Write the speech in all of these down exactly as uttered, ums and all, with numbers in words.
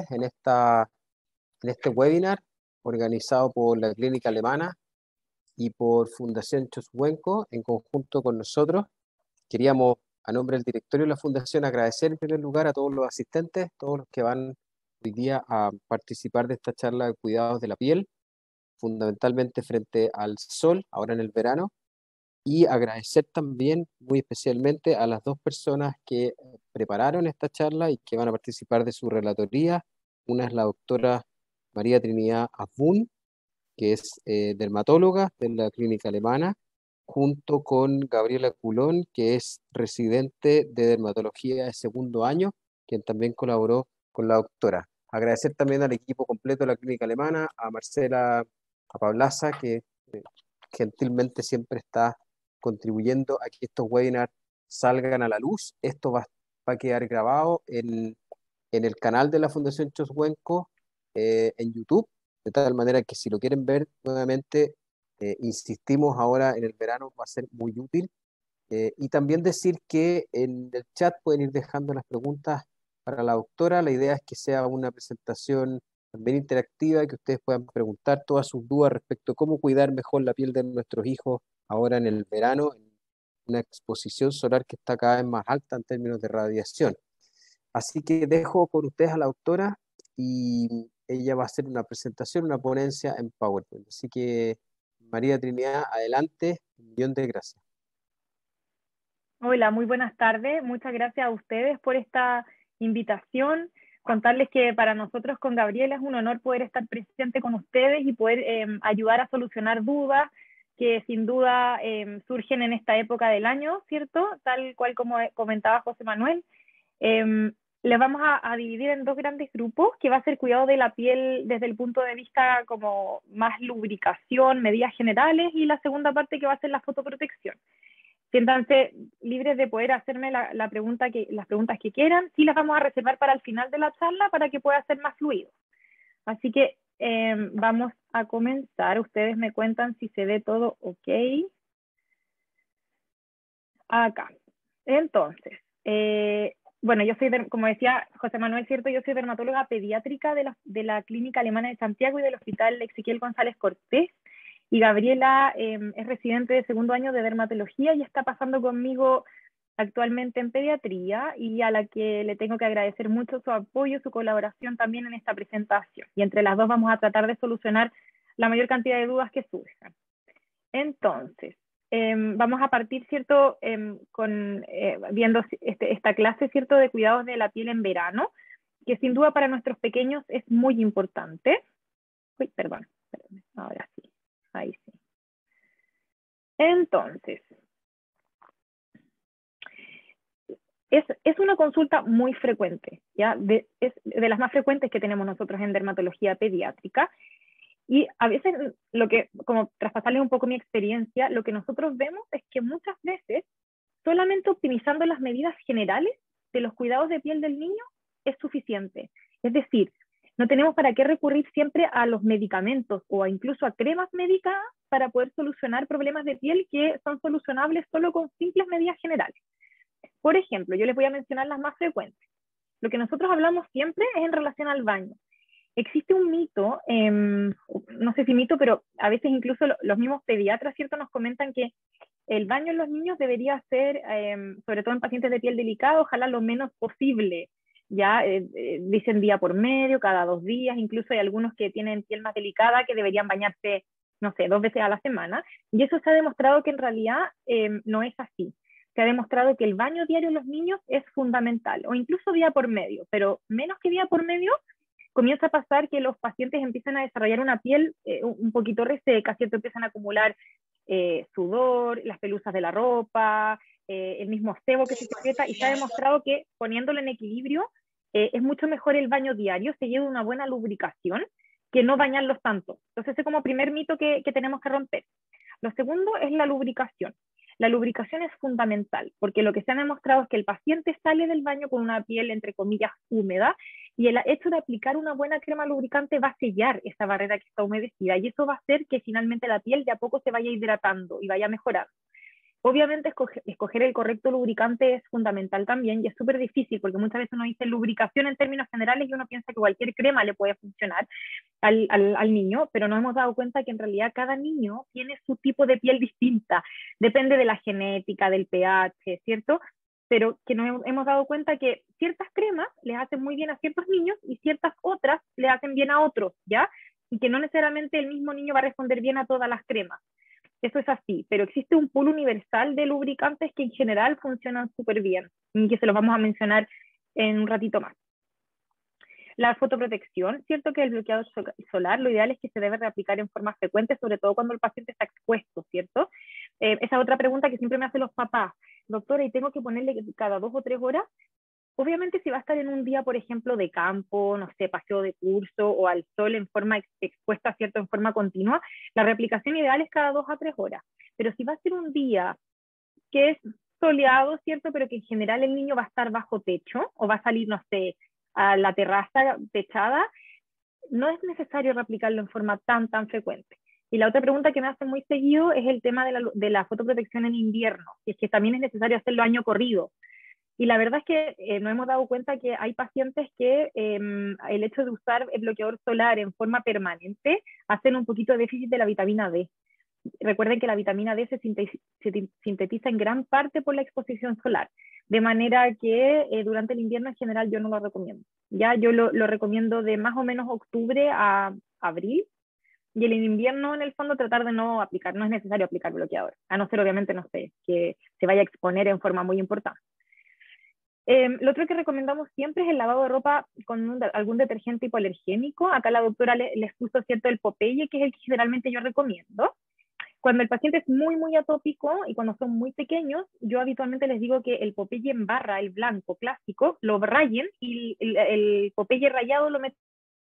en, esta, en este webinar organizado por la Clínica Alemana y por Fundación Choshuenco en conjunto con nosotros. Queríamos, a nombre del directorio de la Fundación, agradecer en primer lugar a todos los asistentes, todos los que van hoy día a participar de esta charla de cuidados de la piel, fundamentalmente frente al sol, ahora en el verano, y agradecer también muy especialmente a las dos personas que prepararon esta charla y que van a participar de su relatoría. Una es la doctora María Trinidad Asbun, que es eh, dermatóloga de la Clínica Alemana, junto con Gabriela Culón, que es residente de dermatología de segundo año, quien también colaboró con la doctora. Agradecer también al equipo completo de la Clínica Alemana, a Marcela, a Pablaza, que eh, gentilmente siempre está contribuyendo a que estos webinars salgan a la luz. Esto va, va a quedar grabado en, en el canal de la Fundación Choshuenco eh, en YouTube, de tal manera que si lo quieren ver nuevamente, eh, insistimos ahora en el verano, va a ser muy útil. Eh, y también decir que en el chat pueden ir dejando las preguntas para la doctora. La idea es que sea una presentación también interactiva, que ustedes puedan preguntar todas sus dudas respecto a cómo cuidar mejor la piel de nuestros hijos ahora en el verano, en una exposición solar que está cada vez más alta en términos de radiación. Así que dejo con ustedes a la doctora y ella va a hacer una presentación, una ponencia en PowerPoint. Así que, María Trinidad, adelante. Un millón de gracias. Hola, muy buenas tardes. Muchas gracias a ustedes por esta invitación. Contarles que para nosotros con Gabriela es un honor poder estar presente con ustedes y poder eh, ayudar a solucionar dudas que sin duda eh, surgen en esta época del año, ¿cierto? Tal cual como comentaba José Manuel. Eh, les vamos a, a dividir en dos grandes grupos, que va a ser cuidado de la piel desde el punto de vista como más lubricación, medidas generales, y la segunda parte que va a ser la fotoprotección. Siéntanse libres de poder hacerme la, la pregunta que, las preguntas que quieran. Sí las vamos a reservar para el final de la charla para que pueda ser más fluido. Así que eh, vamos a comenzar. Ustedes me cuentan si se ve todo ok. Acá. Entonces, eh, bueno, yo soy, como decía José Manuel, ¿cierto? Yo soy dermatóloga pediátrica de la, de la Clínica Alemana de Santiago y del Hospital Ezequiel González Cortés. Y Gabriela eh, es residente de segundo año de dermatología y está pasando conmigo actualmente en pediatría, y a la que le tengo que agradecer mucho su apoyo, su colaboración también en esta presentación. Y entre las dos vamos a tratar de solucionar la mayor cantidad de dudas que surjan. Entonces, eh, vamos a partir, ¿cierto? Eh, con, eh, viendo este, esta clase, ¿cierto? De cuidados de la piel en verano, que sin duda para nuestros pequeños es muy importante. Uy, perdón, perdón, ahora sí. Ahí sí. Entonces, es, es una consulta muy frecuente, ¿ya? De, es de las más frecuentes que tenemos nosotros en dermatología pediátrica. Y a veces, lo que, como traspasarles un poco mi experiencia, lo que nosotros vemos es que muchas veces, solamente optimizando las medidas generales de los cuidados de piel del niño es suficiente. Es decir, no tenemos para qué recurrir siempre a los medicamentos o a incluso a cremas médicas para poder solucionar problemas de piel que son solucionables solo con simples medidas generales. Por ejemplo, yo les voy a mencionar las más frecuentes. Lo que nosotros hablamos siempre es en relación al baño. Existe un mito, eh, no sé si mito, pero a veces incluso los mismos pediatras, ¿cierto?, nos comentan que el baño en los niños debería ser, eh, sobre todo en pacientes de piel delicada, ojalá lo menos posible. Ya eh, eh, dicen día por medio, cada dos días, incluso hay algunos que tienen piel más delicada que deberían bañarse, no sé, dos veces a la semana, y eso se ha demostrado que en realidad eh, no es así. Se ha demostrado que el baño diario en los niños es fundamental, o incluso día por medio, pero menos que día por medio, comienza a pasar que los pacientes empiezan a desarrollar una piel eh, un poquito reseca, ¿cierto? Empiezan a acumular eh, sudor, las pelusas de la ropa, eh, el mismo sebo que se secreta, y se ha demostrado que poniéndolo en equilibrio, eh, es mucho mejor el baño diario, se lleva una buena lubricación, que no bañarlos tanto. Entonces, ese es como primer mito que, que tenemos que romper. Lo segundo es la lubricación. La lubricación es fundamental, porque lo que se ha demostrado es que el paciente sale del baño con una piel, entre comillas, húmeda, y el hecho de aplicar una buena crema lubricante va a sellar esa barrera que está humedecida, y eso va a hacer que finalmente la piel de a poco se vaya hidratando y vaya mejorando. Obviamente escoger, escoger el correcto lubricante es fundamental también y es súper difícil porque muchas veces uno dice lubricación en términos generales y uno piensa que cualquier crema le puede funcionar al, al, al niño, pero nos hemos dado cuenta que en realidad cada niño tiene su tipo de piel distinta, depende de la genética, del pH, ¿cierto? Pero que nos hemos dado cuenta que ciertas cremas les hacen muy bien a ciertos niños y ciertas otras les hacen bien a otros, ¿ya? Y que no necesariamente el mismo niño va a responder bien a todas las cremas. Eso es así, pero existe un pool universal de lubricantes que en general funcionan súper bien y que se los vamos a mencionar en un ratito más. La fotoprotección, cierto que el bloqueador solar, lo ideal es que se debe reaplicar en forma frecuente, sobre todo cuando el paciente está expuesto, ¿cierto? Eh, esa otra pregunta que siempre me hacen los papás, doctora, ¿y tengo que ponerle cada dos o tres horas? Obviamente si va a estar en un día, por ejemplo, de campo, no sé, paseo de curso o al sol en forma ex expuesta, ¿cierto? En forma continua, la reaplicación ideal es cada dos a tres horas. Pero si va a ser un día que es soleado, ¿cierto? Pero que en general el niño va a estar bajo techo o va a salir, no sé, a la terraza techada, no es necesario reaplicarlo en forma tan, tan frecuente. Y la otra pregunta que me hacen muy seguido es el tema de la, de la fotoprotección en invierno, y es que también es necesario hacerlo año corrido. Y la verdad es que eh, nos hemos dado cuenta que hay pacientes que eh, el hecho de usar el bloqueador solar en forma permanente hacen un poquito de déficit de la vitamina D. Recuerden que la vitamina D se, se sintetiza en gran parte por la exposición solar, de manera que eh, durante el invierno en general yo no lo recomiendo. Ya yo lo, lo recomiendo de más o menos octubre a abril, y el invierno en el fondo tratar de no aplicar, no es necesario aplicar bloqueador, a no ser obviamente, no sé, que se vaya a exponer en forma muy importante. Eh, lo otro que recomendamos siempre es el lavado de ropa con un, algún detergente hipoalergénico. Acá la doctora le, les puso, ¿cierto?, el Popeye, que es el que generalmente yo recomiendo. Cuando el paciente es muy, muy atópico y cuando son muy pequeños, yo habitualmente les digo que el Popeye en barra, el blanco clásico, lo rayen y el, el Popeye rayado lo meten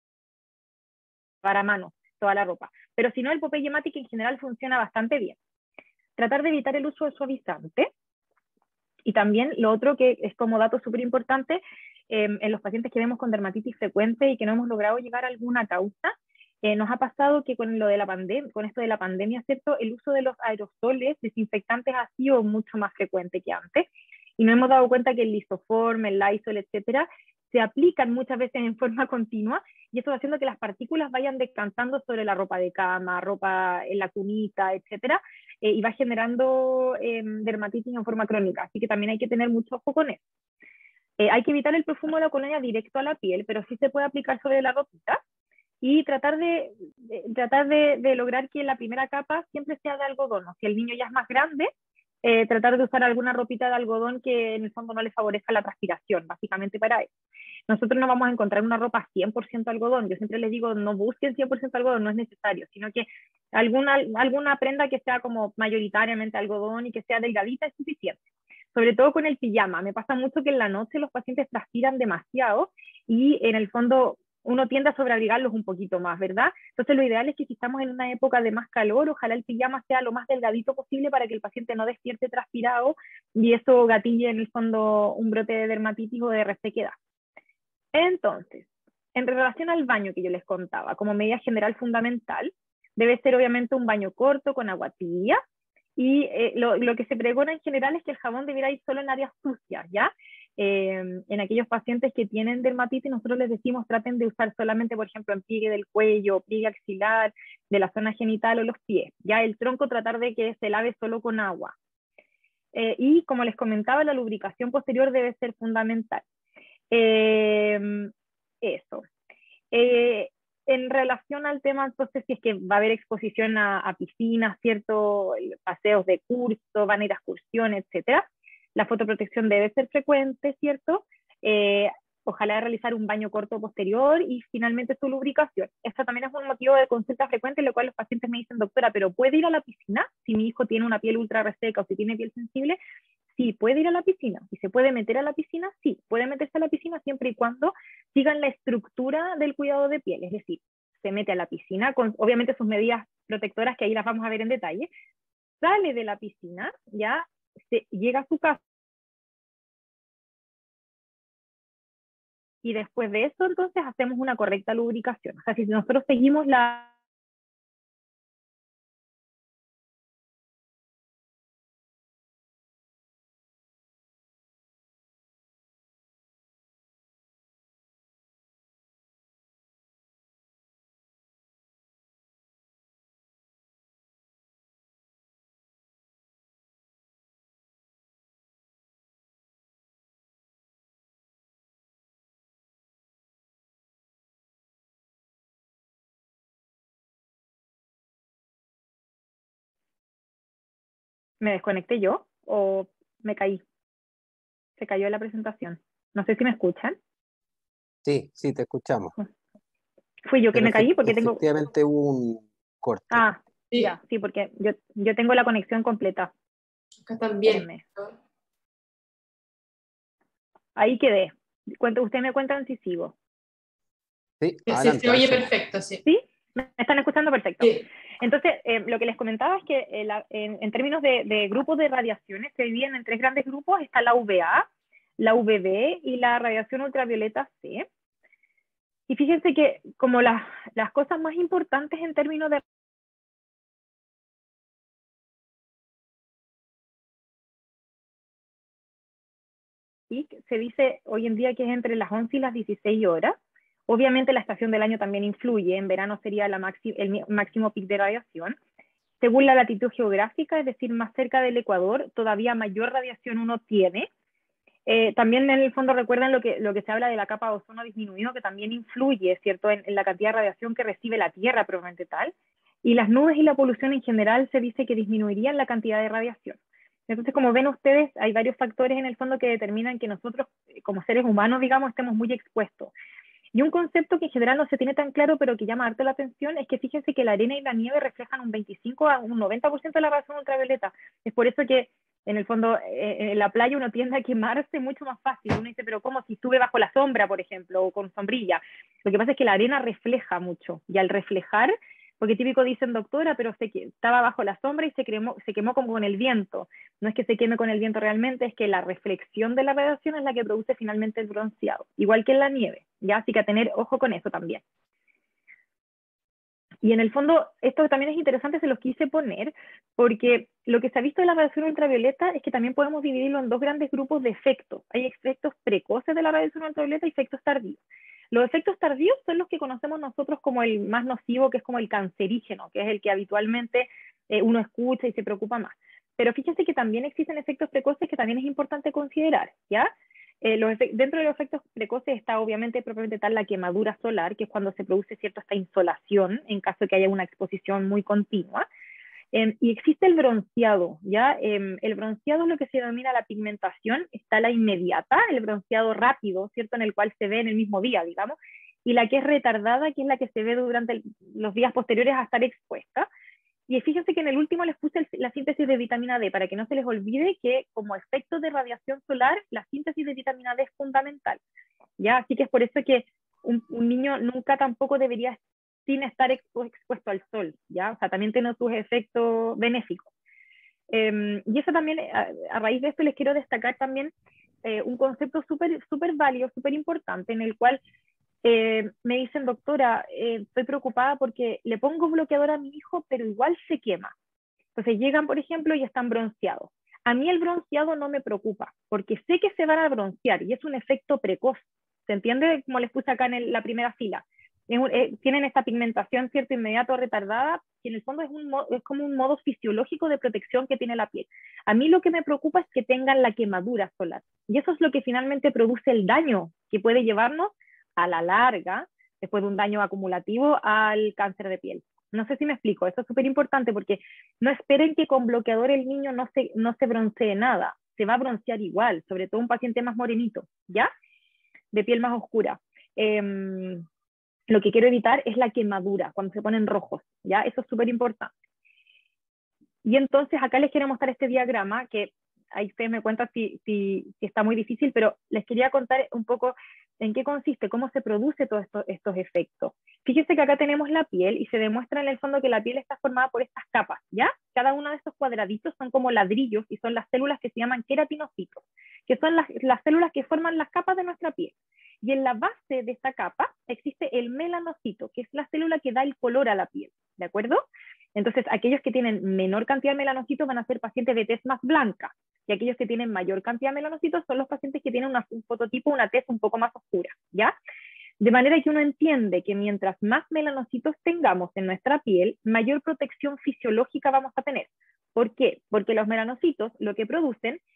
para mano, toda la ropa. Pero si no, el Popeye Matic en general funciona bastante bien. Tratar de evitar el uso de suavizante. Y también lo otro que es como dato súper importante, eh, en los pacientes que vemos con dermatitis frecuente y que no hemos logrado llegar a alguna causa, eh, nos ha pasado que con lo de la pandemia, con esto de la pandemia, ¿cierto? El uso de los aerosoles desinfectantes ha sido mucho más frecuente que antes. Y nos hemos dado cuenta que el lisoform, el Lysol, etcétera, se aplican muchas veces en forma continua y eso va haciendo que las partículas vayan descansando sobre la ropa de cama, ropa en la cunita, etcétera, eh, y va generando eh, dermatitis en forma crónica. Así que también hay que tener mucho ojo con eso. Eh, hay que evitar el perfume de la colonia directo a la piel, pero sí se puede aplicar sobre la ropita y tratar de, de tratar de, de lograr que la primera capa siempre sea de algodón. O si el niño ya es más grande, eh, tratar de usar alguna ropita de algodón que en el fondo no le favorezca la transpiración, básicamente para eso. Nosotros no vamos a encontrar una ropa cien por ciento algodón. Yo siempre les digo, no busquen cien por ciento algodón, no es necesario, sino que alguna, alguna prenda que sea como mayoritariamente algodón y que sea delgadita es suficiente. Sobre todo con el pijama. Me pasa mucho que en la noche los pacientes transpiran demasiado y en el fondo uno tiende a sobreabrigarlos un poquito más, ¿verdad? Entonces lo ideal es que si estamos en una época de más calor, ojalá el pijama sea lo más delgadito posible para que el paciente no despierte transpirado y eso gatille en el fondo un brote de dermatitis o de resequedad. Entonces, en relación al baño que yo les contaba, como medida general fundamental, debe ser obviamente un baño corto con agua tibia y eh, lo, lo que se pregona en general es que el jabón debiera ir solo en áreas sucias, ¿ya? Eh, en aquellos pacientes que tienen dermatitis, nosotros les decimos traten de usar solamente, por ejemplo, en pliegue del cuello, pliegue axilar, de la zona genital o los pies. Ya el tronco tratar de que se lave solo con agua. Eh, y como les comentaba, la lubricación posterior debe ser fundamental. Eh, eso. Eh, en relación al tema, entonces, si es que va a haber exposición a, a piscinas, ¿cierto? Paseos de curso, van a ir a excursiones, etcétera. La fotoprotección debe ser frecuente, ¿cierto? Eh, ojalá realizar un baño corto posterior y finalmente su lubricación. Esto también es un motivo de consulta frecuente, en lo cual los pacientes me dicen, doctora, ¿pero puede ir a la piscina si mi hijo tiene una piel ultra reseca o si tiene piel sensible? Sí, puede ir a la piscina. ¿Y se puede meter a la piscina? Sí, puede meterse a la piscina siempre y cuando sigan la estructura del cuidado de piel. Es decir, se mete a la piscina con obviamente sus medidas protectoras que ahí las vamos a ver en detalle. Sale de la piscina, ya se llega a su casa y después de eso entonces hacemos una correcta lubricación. O sea, si nosotros seguimos la ¿Me desconecté yo o me caí? Se cayó la presentación. No sé si me escuchan. Sí, sí, te escuchamos. Fui yo que Pero me caí efect- porque tengo... efectivamente hubo un corte. Ah, Sí, ya, sí, porque yo, yo tengo la conexión completa. acá también. Espérenme. Ahí quedé. Cuenta- Ustedes me cuentan si sigo. Sí, Sí, adelante. se oye avancemos. perfecto, sí. ¿Sí? ¿Me están escuchando? Perfecto. Sí. Entonces, eh, lo que les comentaba es que eh, la, en, en términos de, de grupos de radiaciones se dividen en tres grandes grupos. Está la U V A, la U V B y la radiación ultravioleta C. Y fíjense que como las, las cosas más importantes en términos de se dice hoy en día que es entre las once y las dieciséis horas. Obviamente la estación del año también influye. En verano sería la maxi, el máximo pic de radiación. Según la latitud geográfica, es decir, más cerca del Ecuador, todavía mayor radiación uno tiene. Eh, también en el fondo recuerdan lo que, lo que se habla de la capa de ozono disminuido, que también influye, ¿cierto?, en, en la cantidad de radiación que recibe la Tierra propiamente tal. Y las nubes y la polución en general se dice que disminuirían la cantidad de radiación. Entonces, como ven ustedes, hay varios factores en el fondo que determinan que nosotros, como seres humanos, digamos, estemos muy expuestos. Y un concepto que en general no se tiene tan claro, pero que llama harto la atención, es que fíjense que la arena y la nieve reflejan un veinticinco a un noventa por ciento de la radiación ultravioleta. Es por eso que, en el fondo, eh, en la playa uno tiende a quemarse mucho más fácil. Uno dice, pero ¿cómo si estuve bajo la sombra, por ejemplo, o con sombrilla? Lo que pasa es que la arena refleja mucho, y al reflejar, porque típico dicen, doctora, pero se, estaba bajo la sombra y se quemó, se quemó como con el viento. No es que se queme con el viento realmente, es que la reflexión de la radiación es la que produce finalmente el bronceado, igual que en la nieve, ¿ya? Así que a tener ojo con eso también. Y en el fondo, esto también es interesante, se los quise poner, porque lo que se ha visto de la radiación ultravioleta es que también podemos dividirlo en dos grandes grupos de efectos. Hay efectos precoces de la radiación ultravioleta y efectos tardíos. Los efectos tardíos son los que conocemos nosotros como el más nocivo, que es como el cancerígeno, que es el que habitualmente eh, uno escucha y se preocupa más. Pero fíjense que también existen efectos precoces que también es importante considerar, ¿ya? Eh, los dentro de los efectos precoces está obviamente propiamente tal la quemadura solar, que es cuando se produce cierta esta insolación en caso de que haya una exposición muy continua. Eh, y existe el bronceado, ¿ya? Eh, el bronceado es lo que se denomina la pigmentación. Está la inmediata, el bronceado rápido, ¿cierto? En el cual se ve en el mismo día, digamos, y la que es retardada, que es la que se ve durante el, los días posteriores a estar expuesta. Y fíjense que en el último les puse el, la síntesis de vitamina D, para que no se les olvide que como efecto de radiación solar, la síntesis de vitamina D es fundamental, ¿ya? Así que es por eso que un, un niño nunca tampoco debería sin estar expu expuesto al sol, ¿ya? O sea, también tiene sus efectos benéficos. Eh, y eso también, a, a raíz de esto les quiero destacar también eh, un concepto súper súper válido, súper importante, en el cual eh, me dicen, doctora, eh, estoy preocupada porque le pongo bloqueador a mi hijo, pero igual se quema. Entonces llegan, por ejemplo, y están bronceados. A mí el bronceado no me preocupa, porque sé que se van a broncear y es un efecto precoz. ¿Se entiende? Como les puse acá en el, la primera fila. Es un, eh, tienen esta pigmentación, ¿cierto?, inmediato retardada, que en el fondo es, un, es como un modo fisiológico de protección que tiene la piel. A mí lo que me preocupa es que tengan la quemadura solar. Y eso es lo que finalmente produce el daño que puede llevarnos a la larga, después de un daño acumulativo, al cáncer de piel. No sé si me explico, eso es súper importante porque no esperen que con bloqueador el niño no se, no se broncee nada, se va a broncear igual, sobre todo un paciente más morenito, ¿ya? De piel más oscura. Eh, lo que quiero evitar es la quemadura, cuando se ponen rojos, ¿ya? Eso es súper importante. Y entonces acá les quiero mostrar este diagrama, que ahí ustedes me cuentan si, si, si está muy difícil, pero les quería contar un poco en qué consiste, cómo se produce todos esto, estos efectos. Fíjense que acá tenemos la piel y se demuestra en el fondo que la piel está formada por estas capas, ¿ya? Cada uno de estos cuadraditos son como ladrillos y son las células que se llaman queratinocitos, que son las, las células que forman las capas de nuestra piel. Y en la base de esta capa existe el melanocito, que es la célula que da el color a la piel, ¿de acuerdo? Entonces, aquellos que tienen menor cantidad de melanocitos van a ser pacientes de tez más blanca, y aquellos que tienen mayor cantidad de melanocitos son los pacientes que tienen una, un fototipo, una tez un poco más oscura, ¿ya? De manera que uno entiende que mientras más melanocitos tengamos en nuestra piel, mayor protección fisiológica vamos a tener. ¿Por qué? Porque los melanocitos lo que producen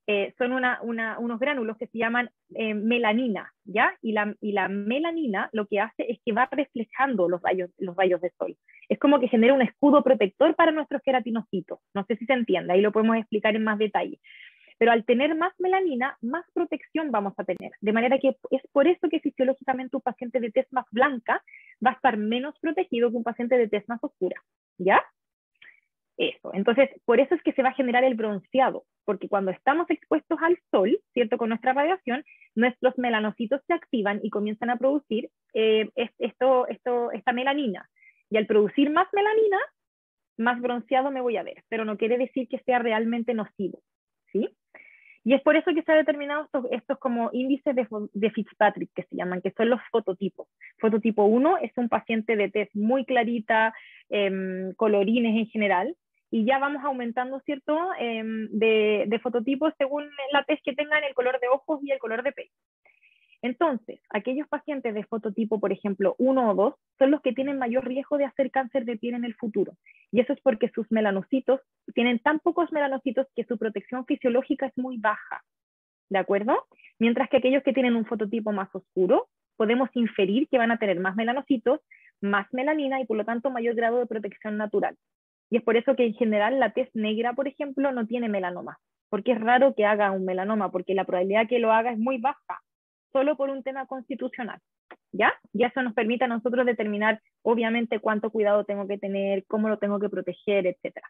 eh, son una, una, unos gránulos que se llaman eh, melanina, ¿ya? Y la, y la melanina lo que hace es que va reflejando los rayos, los rayos de sol. Es como que genera un escudo protector para nuestros queratinocitos. No sé si se entiende, ahí lo podemos explicar en más detalle. Pero al tener más melanina, más protección vamos a tener. De manera que es por eso que fisiológicamente un paciente de tez más blanca va a estar menos protegido que un paciente de tez más oscura, ¿ya? Eso. Entonces, por eso es que se va a generar el bronceado, porque cuando estamos expuestos al sol, ¿cierto? Con nuestra radiación, nuestros melanocitos se activan y comienzan a producir eh, esto, esto, esta melanina. Y al producir más melanina, más bronceado me voy a ver, pero no quiere decir que sea realmente nocivo, ¿sí? Y es por eso que se han determinado estos, estos como índices de, de Fitzpatrick, que se llaman, que son los fototipos. Fototipo uno es un paciente de tez muy clarita, eh, colorines en general, y ya vamos aumentando, ¿cierto?, eh, de, de fototipos según la tez que tengan, el color de ojos y el color de pelo. Entonces, aquellos pacientes de fototipo, por ejemplo, uno o dos, son los que tienen mayor riesgo de hacer cáncer de piel en el futuro. Y eso es porque sus melanocitos tienen tan pocos melanocitos que su protección fisiológica es muy baja, ¿de acuerdo? Mientras que aquellos que tienen un fototipo más oscuro, podemos inferir que van a tener más melanocitos, más melanina y por lo tanto mayor grado de protección natural. Y es por eso que en general la tez negra, por ejemplo, no tiene melanoma, porque es raro que haga un melanoma, porque la probabilidad que lo haga es muy baja, solo por un tema constitucional, ¿ya? Y eso nos permite a nosotros determinar, obviamente, cuánto cuidado tengo que tener, cómo lo tengo que proteger, etcétera.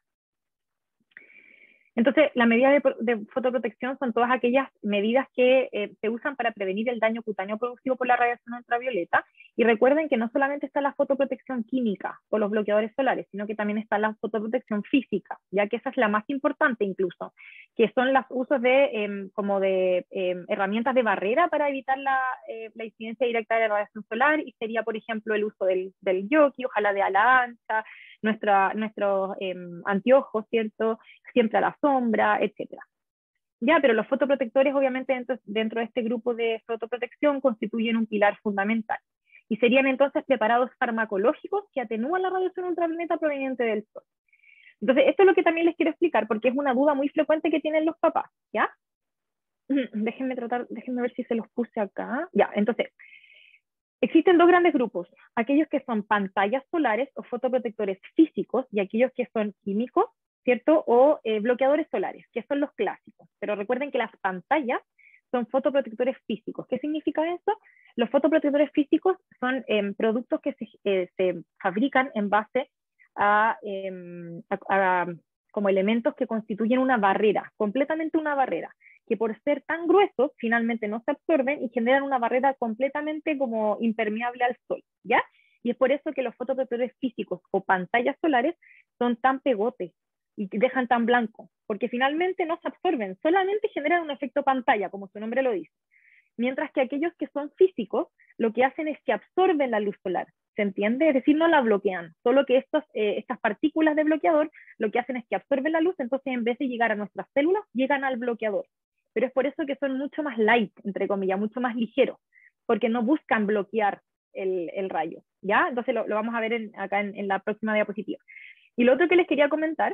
Entonces, las medidas de, de fotoprotección son todas aquellas medidas que eh, se usan para prevenir el daño cutáneo producido por la radiación ultravioleta. Y recuerden que no solamente está la fotoprotección química o los bloqueadores solares, sino que también está la fotoprotección física, ya que esa es la más importante incluso, que son los usos de, eh, como de eh, herramientas de barrera para evitar la, eh, la incidencia directa de la radiación solar, y sería, por ejemplo, el uso del, del yoki, ojalá de ala ancha, nuestra, nuestros eh, anteojos, ¿cierto?, siempre a la sombra, etcétera. Ya, pero los fotoprotectores, obviamente, dentro, dentro de este grupo de fotoprotección constituyen un pilar fundamental. Y serían entonces preparados farmacológicos que atenúan la radiación ultravioleta proveniente del sol. Entonces, esto es lo que también les quiero explicar, porque es una duda muy frecuente que tienen los papás, ¿ya? Déjenme tratar, déjenme ver si se los puse acá. Ya, entonces, existen dos grandes grupos, aquellos que son pantallas solares o fotoprotectores físicos y aquellos que son químicos, ¿cierto? O eh, bloqueadores solares, que son los clásicos. Pero recuerden que las pantallas son fotoprotectores físicos. ¿Qué significa eso? Los fotoprotectores físicos son eh, productos que se, eh, se fabrican en base a, eh, a, a como elementos que constituyen una barrera, completamente una barrera, que por ser tan gruesos finalmente no se absorben y generan una barrera completamente como impermeable al sol, ¿ya? Y es por eso que los fotoprotectores físicos o pantallas solares son tan pegotes y dejan tan blanco, porque finalmente no se absorben, solamente generan un efecto pantalla, como su nombre lo dice. Mientras que aquellos que son físicos, lo que hacen es que absorben la luz solar, ¿se entiende? Es decir, no la bloquean, solo que estos, eh, estas partículas de bloqueador lo que hacen es que absorben la luz, entonces en vez de llegar a nuestras células, llegan al bloqueador. Pero es por eso que son mucho más light, entre comillas, mucho más ligeros, porque no buscan bloquear el, el rayo, ¿ya? Entonces lo, lo vamos a ver en, acá en, en la próxima diapositiva. Y lo otro que les quería comentar,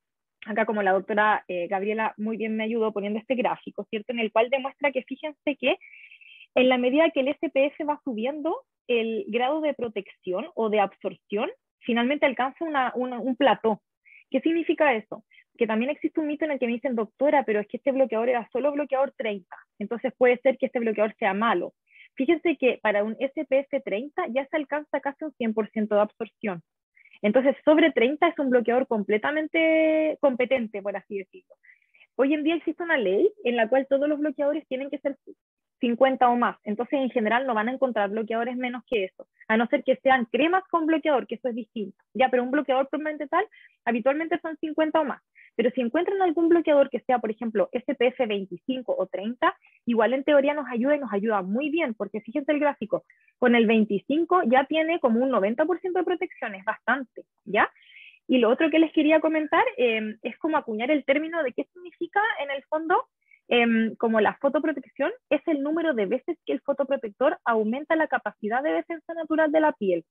acá como la doctora eh, Gabriela muy bien me ayudó poniendo este gráfico, ¿cierto? En el cual demuestra que fíjense que en la medida que el S P F va subiendo, el grado de protección o de absorción finalmente alcanza una, una, un plató. ¿Qué significa eso? Que también existe un mito en el que me dicen, doctora, pero es que este bloqueador era solo bloqueador treinta, entonces puede ser que este bloqueador sea malo. Fíjense que para un S P F treinta ya se alcanza casi un cien por ciento de absorción. Entonces, sobre treinta es un bloqueador completamente competente, por así decirlo. Hoy en día existe una ley en la cual todos los bloqueadores tienen que ser cincuenta o más. Entonces, en general, no van a encontrar bloqueadores menos que eso, a no ser que sean cremas con bloqueador, que eso es distinto. Ya, pero un bloqueador propiamente tal, habitualmente son cincuenta o más. Pero si encuentran algún bloqueador que sea, por ejemplo, S P F veinticinco o treinta, igual en teoría nos ayuda y nos ayuda muy bien, porque fíjense el gráfico, con el veinticinco ya tiene como un noventa por ciento de protección, es bastante, ¿ya? Y lo otro que les quería comentar eh, es como acuñar el término de qué significa en el fondo, eh, como la fotoprotección es el número de veces que el fotoprotector aumenta la capacidad de defensa natural de la piel.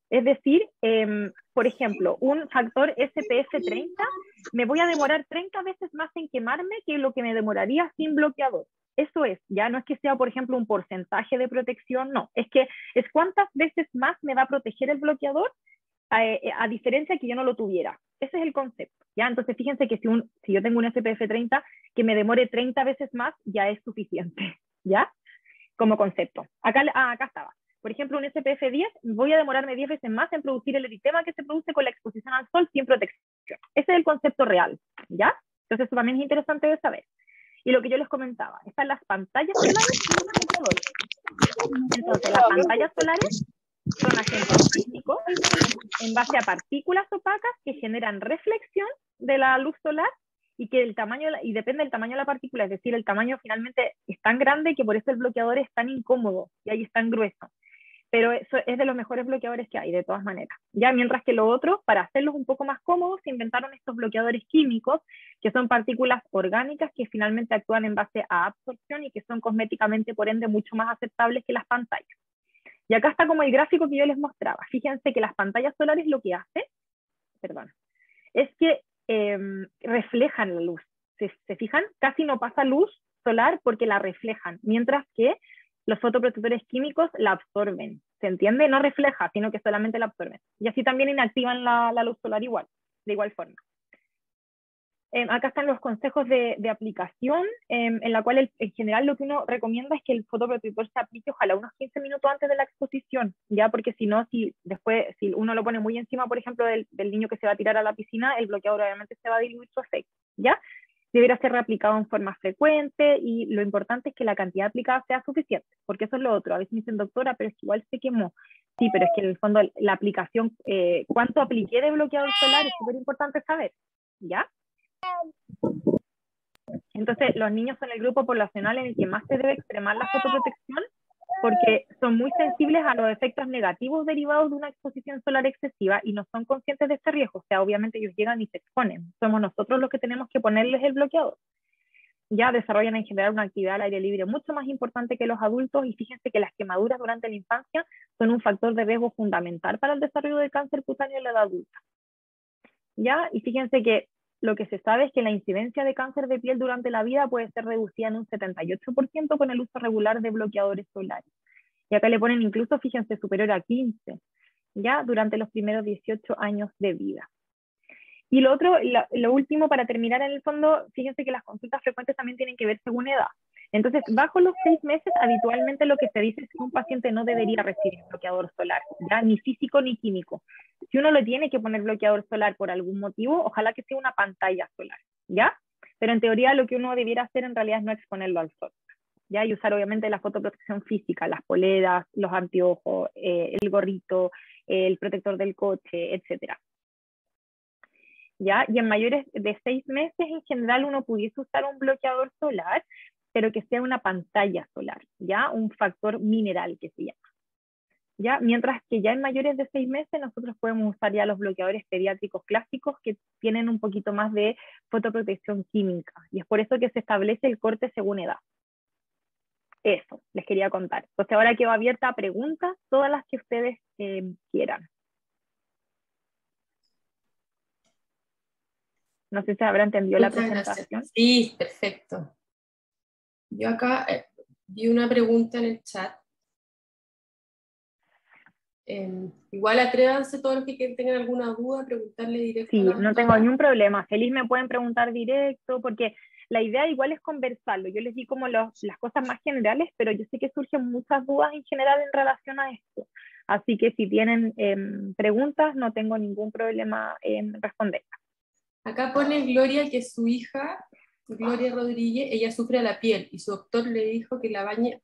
Es decir, eh, por ejemplo, un factor S P F treinta, me voy a demorar treinta veces más en quemarme que lo que me demoraría sin bloqueador. Eso es, ya no es que sea, por ejemplo, un porcentaje de protección, no, es que es cuántas veces más me va a proteger el bloqueador a, a diferencia que yo no lo tuviera. Ese es el concepto, ¿ya? Entonces, fíjense que si, un, si yo tengo un S P F treinta, que me demore treinta veces más, ya es suficiente, ¿ya? Como concepto. Acá, ah, acá estaba. Por ejemplo, un S P F diez, voy a demorarme diez veces más en producir el eritema que se produce con la exposición al sol sin protección. Ese es el concepto real, ¿ya? Entonces, eso también es interesante de saber. Y lo que yo les comentaba, están las pantallas solares y los bloqueadores. Entonces, las pantallas solares son agentes físicos en base a partículas opacas que generan reflexión de la luz solar y que el tamaño, y depende del tamaño de la partícula, es decir, el tamaño finalmente es tan grande que por eso el bloqueador es tan incómodo y ahí es tan grueso. Pero eso es de los mejores bloqueadores que hay, de todas maneras. Ya, mientras que lo otro, para hacerlos un poco más cómodos, se inventaron estos bloqueadores químicos, que son partículas orgánicas que finalmente actúan en base a absorción y que son cosméticamente, por ende, mucho más aceptables que las pantallas. Y acá está como el gráfico que yo les mostraba. Fíjense que las pantallas solares lo que hacen, perdón, es que eh, reflejan la luz. ¿Se, ¿Se fijan? Casi no pasa luz solar porque la reflejan, mientras que los fotoprotectores químicos la absorben. ¿Se entiende? No refleja, sino que solamente la absorben. Y así también inactivan la, la luz solar igual, de igual forma. Eh, acá están los consejos de, de aplicación, eh, en la cual el, en general lo que uno recomienda es que el fotoprotector se aplique ojalá unos quince minutos antes de la exposición, ya, porque si no, si después, si uno lo pone muy encima, por ejemplo, del, del niño que se va a tirar a la piscina, el bloqueador obviamente se va a diluir su efecto, ¿ya? Deberá ser reaplicado en forma frecuente y lo importante es que la cantidad aplicada sea suficiente, porque eso es lo otro. A veces me dicen, doctora, pero es que igual se quemó. Sí, pero es que en el fondo la aplicación, eh, cuánto apliqué de bloqueador solar es súper importante saber, ¿ya? Entonces, los niños son el grupo poblacional en el que más se debe extremar la fotoprotección porque son muy sensibles a los efectos negativos derivados de una exposición solar excesiva y no son conscientes de este riesgo. O sea, obviamente ellos llegan y se exponen. Somos nosotros los que tenemos que ponerles el bloqueador. Ya desarrollan en general una actividad al aire libre mucho más importante que los adultos y fíjense que las quemaduras durante la infancia son un factor de riesgo fundamental para el desarrollo de cáncer cutáneo en la edad adulta. Ya, y fíjense que lo que se sabe es que la incidencia de cáncer de piel durante la vida puede ser reducida en un setenta y ocho por ciento con el uso regular de bloqueadores solares. Y acá le ponen incluso, fíjense, superior a quince, ya, durante los primeros dieciocho años de vida. Y lo otro, lo, lo último para terminar en el fondo, fíjense que las consultas frecuentes también tienen que ver según edad. Entonces, bajo los seis meses, habitualmente lo que se dice es que un paciente no debería recibir bloqueador solar, ya, ni físico ni químico. Si uno le tiene que poner bloqueador solar por algún motivo, ojalá que sea una pantalla solar, ¿ya? Pero en teoría lo que uno debiera hacer en realidad es no exponerlo al sol, ¿ya? Y usar obviamente la fotoprotección física, las poleras, los anteojos, eh, el gorrito, eh, el protector del coche, etcétera. ¿Ya? Y en mayores de seis meses, en general, uno pudiese usar un bloqueador solar, pero que sea una pantalla solar, ¿ya? Un factor mineral que se llama. ¿Ya? Mientras que ya en mayores de seis meses nosotros podemos usar ya los bloqueadores pediátricos clásicos que tienen un poquito más de fotoprotección química. Y es por eso que se establece el corte según edad. Eso, les quería contar. Entonces ahora quedo abierta a preguntas, todas las que ustedes eh, quieran. No sé si habrá entendido Muchas la presentación. Gracias. Sí, perfecto. Yo acá eh, vi una pregunta en el chat. Eh, igual atrévanse todos los que tengan alguna duda, preguntarle directo Sí, a la no tengo ningún problema. Feliz me pueden preguntar directo, porque la idea igual es conversarlo. Yo les di como los, las cosas más generales, pero yo sé que surgen muchas dudas en general en relación a esto. Así que si tienen eh, preguntas, no tengo ningún problema en responder. Acá pone Gloria que su hija, Gloria Rodríguez, ella sufre a la piel y su doctor le dijo que la bañe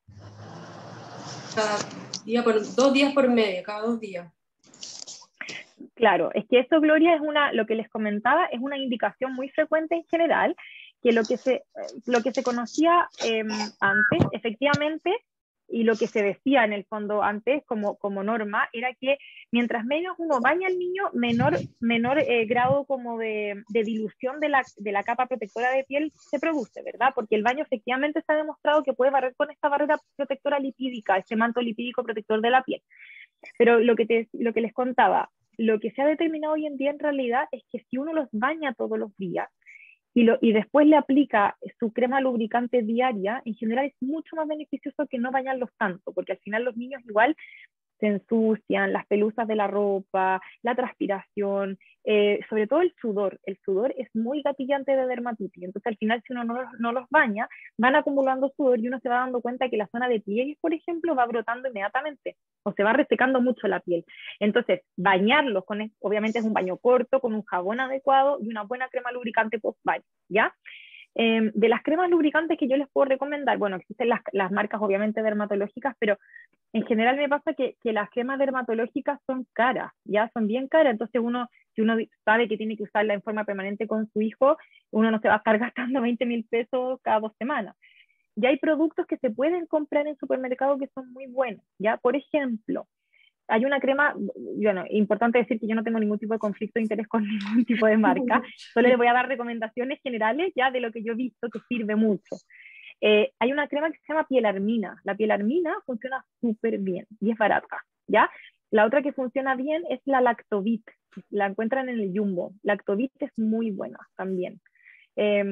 cada día por, dos días por medio, cada dos días. Claro, es que eso, Gloria, es una, lo que les comentaba, es una indicación muy frecuente en general, que lo que se, lo que se conocía eh, antes, efectivamente, y lo que se decía en el fondo antes como, como norma, era que mientras menos uno baña al niño, menor, menor eh, grado como de, de dilución de la, de la capa protectora de piel se produce, ¿verdad? Porque el baño efectivamente se ha demostrado que puede barrer con esta barrera protectora lipídica, este manto lipídico protector de la piel. Pero lo que, te, lo que les contaba, lo que se ha determinado hoy en día en realidad es que si uno los baña todos los días y, lo, y después le aplica su crema lubricante diaria, en general es mucho más beneficioso que no bañarlos tanto, porque al final los niños igual se ensucian, las pelusas de la ropa, la transpiración, eh, sobre todo el sudor. El sudor es muy gatillante de dermatitis, entonces al final si uno no, no los baña, van acumulando sudor y uno se va dando cuenta que la zona de piel, por ejemplo, va brotando inmediatamente o se va resecando mucho la piel. Entonces, bañarlos, con, obviamente es un baño corto, con un jabón adecuado y una buena crema lubricante post-baño, ¿ya? Eh, de las cremas lubricantes que yo les puedo recomendar, bueno, existen las, las marcas obviamente dermatológicas, pero en general me pasa que, que las cremas dermatológicas son caras, ya son bien caras, entonces uno, si uno sabe que tiene que usarla en forma permanente con su hijo, uno no se va a estar gastando veinte mil pesos cada dos semanas. Ya hay productos que se pueden comprar en supermercados que son muy buenos, ya, por ejemplo, hay una crema, bueno, importante decir que yo no tengo ningún tipo de conflicto de interés con ningún tipo de marca, solo les voy a dar recomendaciones generales ya de lo que yo he visto que sirve mucho. Eh, hay una crema que se llama Pielarmina. La Pielarmina funciona súper bien y es barata, ¿ya? La otra que funciona bien es la Lactovit. La encuentran en el Jumbo. Lactovit es muy buena también. Eh,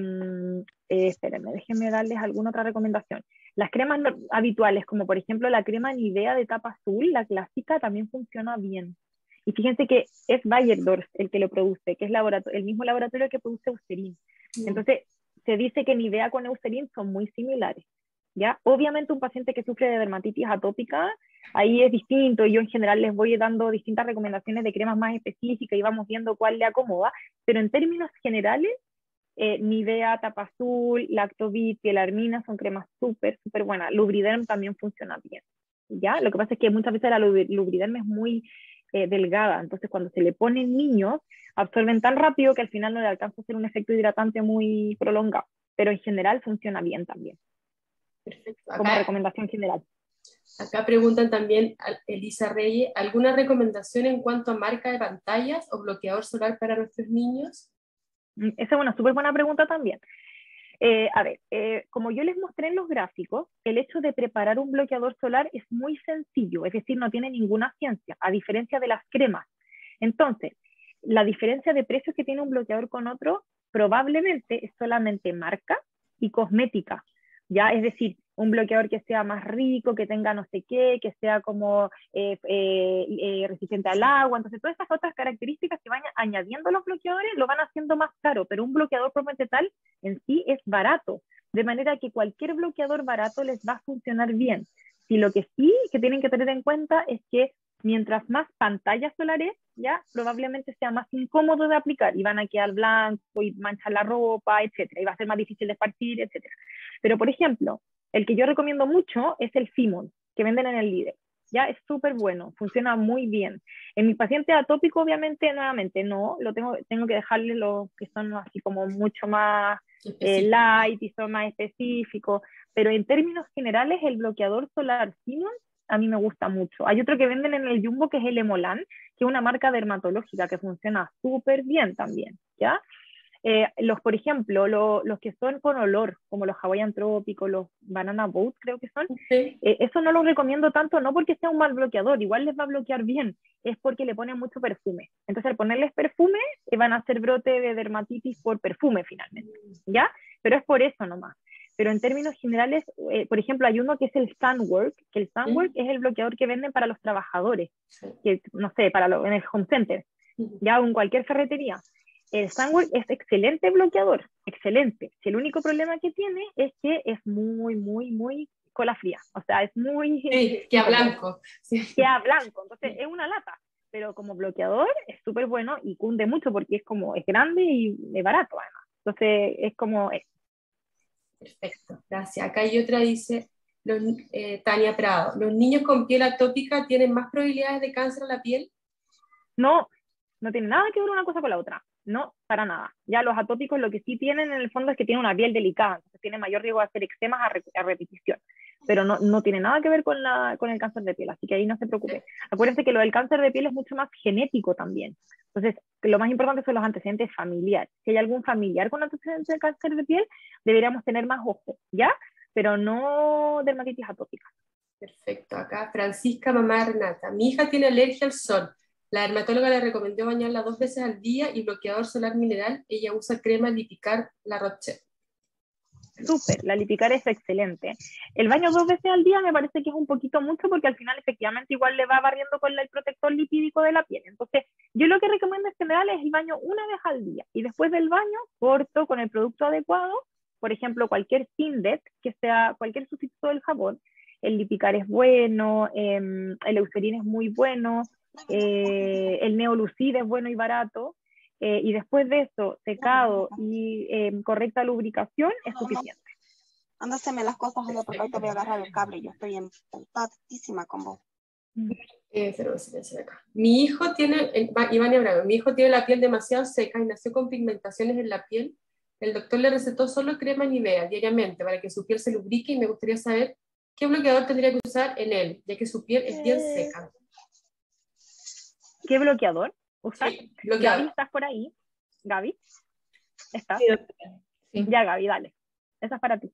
eh, espérenme, déjenme darles alguna otra recomendación. Las cremas no, habituales, como por ejemplo la crema Nivea de tapa azul, la clásica, también funciona bien. Y fíjense que es Bayerdorf el que lo produce, que es el mismo laboratorio que produce Eucerin. Mm. Entonces, se dice que Nivea con Eucerin son muy similares, ¿ya? Obviamente un paciente que sufre de dermatitis atópica, ahí es distinto, yo en general les voy dando distintas recomendaciones de cremas más específicas y vamos viendo cuál le acomoda, pero en términos generales, eh, Nivea, Tapa Azul, Lactovit, Pielarmina son cremas súper, súper buenas. Lubriderm también funciona bien, ¿ya? Lo que pasa es que muchas veces la Lubriderm es muy eh, delgada, entonces cuando se le pone en niños, absorben tan rápido que al final no le alcanza a hacer un efecto hidratante muy prolongado, pero en general funciona bien también. Perfecto. Acá, como recomendación general. Acá preguntan también a Elisa Reyes, ¿alguna recomendación en cuanto a marca de pantallas o bloqueador solar para nuestros niños? Esa es una súper buena pregunta también. Eh, a ver, eh, como yo les mostré en los gráficos, el hecho de preparar un bloqueador solar es muy sencillo, es decir, no tiene ninguna ciencia, a diferencia de las cremas. Entonces, la diferencia de precios que tiene un bloqueador con otro probablemente es solamente marca y cosmética, ¿ya? Es decir, un bloqueador que sea más rico, que tenga no sé qué, que sea como eh, eh, eh, resistente al agua. Entonces, todas estas otras características que van añadiendo los bloqueadores lo van haciendo más caro, pero un bloqueador propiamente tal en sí es barato, de manera que cualquier bloqueador barato les va a funcionar bien. Si lo que sí que tienen que tener en cuenta es que mientras más pantallas solares, ya probablemente sea más incómodo de aplicar y van a quedar blancos y manchar la ropa, etcétera, y va a ser más difícil de esparcir, etcétera. Pero, por ejemplo, el que yo recomiendo mucho es el Fimon, que venden en el líder. Ya es súper bueno, funciona muy bien. En mi paciente atópico, obviamente, nuevamente, no, lo tengo, tengo que dejarle los que son así como mucho más eh, light y son más específicos, pero en términos generales, el bloqueador solar Fimon a mí me gusta mucho. Hay otro que venden en el Jumbo que es el Emolan, que es una marca dermatológica que funciona súper bien también, ¿ya? Eh, los, por ejemplo, lo, los que son con olor, como los Hawaiian Trópico, los Banana Boat, creo que son, sí. eh, eso no los recomiendo tanto, no porque sea un mal bloqueador, igual les va a bloquear bien, es porque le ponen mucho perfume. Entonces, al ponerles perfume, eh, van a hacer brote de dermatitis por perfume finalmente, ¿ya? Pero es por eso nomás. Pero en términos generales, eh, por ejemplo, hay uno que es el Sunwork, que el Sunwork ¿Mm? es el bloqueador que venden para los trabajadores, que, no sé, para lo, en el home center, ya en cualquier ferretería. El Sunwork es excelente bloqueador, excelente. Si el único problema que tiene es que es muy, muy, muy cola fría. O sea, es muy... Sí, queda blanco. Sí. Queda blanco, entonces es una lata. Pero como bloqueador es súper bueno y cunde mucho porque es como, es grande y es barato además. Entonces es como... Es. Perfecto, gracias. Acá hay otra, dice los, eh, Tania Prado, ¿los niños con piel atópica tienen más probabilidades de cáncer en la piel? No, no tiene nada que ver una cosa con la otra. No, para nada. Ya los atópicos lo que sí tienen en el fondo es que tienen una piel delicada, entonces tienen mayor riesgo de hacer eczemas a, re a repetición, pero no, no tiene nada que ver con, la, con el cáncer de piel, así que ahí no se preocupe. Acuérdense que lo del cáncer de piel es mucho más genético también, entonces lo más importante son los antecedentes familiares. Si hay algún familiar con antecedentes de cáncer de piel, deberíamos tener más ojo, ¿ya? Pero no dermatitis atópica. Perfecto. Acá Francisca, mamá de Renata. Mi hija tiene alergia al sol. La dermatóloga le recomendó bañarla dos veces al día y bloqueador solar mineral. Ella usa crema Lipicar La Roche. Súper, la Lipicar es excelente. El baño dos veces al día me parece que es un poquito mucho porque al final efectivamente igual le va barriendo con el protector lipídico de la piel. Entonces, yo lo que recomiendo en general es el baño una vez al día y después del baño corto con el producto adecuado, por ejemplo, cualquier Sindet, que sea cualquier sustituto del jabón. El Lipicar es bueno, eh, el Eucerin es muy bueno, eh, el Neolucid es bueno y barato. Eh, y después de eso, secado y eh, correcta lubricación es suficiente. Ándaseme las cosas, anda, porque ahorita voy a agarrar el cable. Yo estoy empapadísima con vos. Eh, cero, cero, cero acá. Mi hijo tiene, eh, Iván Abraham, mi hijo tiene la piel demasiado seca y nació con pigmentaciones en la piel. El doctor le recetó solo crema Nivea diariamente para que su piel se lubrique y me gustaría saber qué bloqueador tendría que usar en él, ya que su piel es bien seca. ¿Qué bloqueador usar? Sí, bloqueador. Gaby, ¿estás por ahí? ¿Gaby? ¿Estás? Sí, sí. Ya, Gaby, dale. Esa es para ti.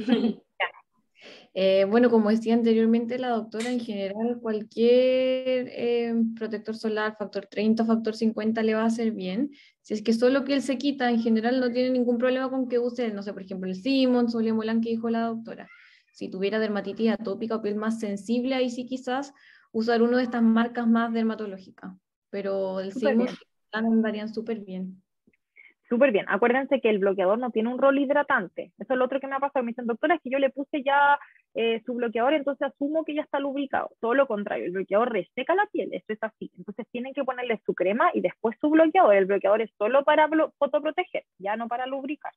Eh, bueno, como decía anteriormente la doctora, en general cualquier eh, protector solar, factor treinta, factor cincuenta le va a hacer bien. Si es que solo piel se quita, en general no tiene ningún problema con que use, no sé, por ejemplo, el Simmons o el Emulan que dijo la doctora. Si tuviera dermatitis atópica o piel más sensible, ahí sí quizás usar uno de estas marcas más dermatológicas. Pero el Simmons andarían súper bien. Súper bien. Acuérdense que el bloqueador no tiene un rol hidratante. Eso es lo otro que me ha pasado. Me dicen, doctora, es que yo le puse ya eh, su bloqueador, entonces asumo que ya está lubricado. Todo lo contrario, el bloqueador reseca la piel. Esto es así. Entonces tienen que ponerle su crema y después su bloqueador. El bloqueador es solo para fotoproteger, ya no para lubricar.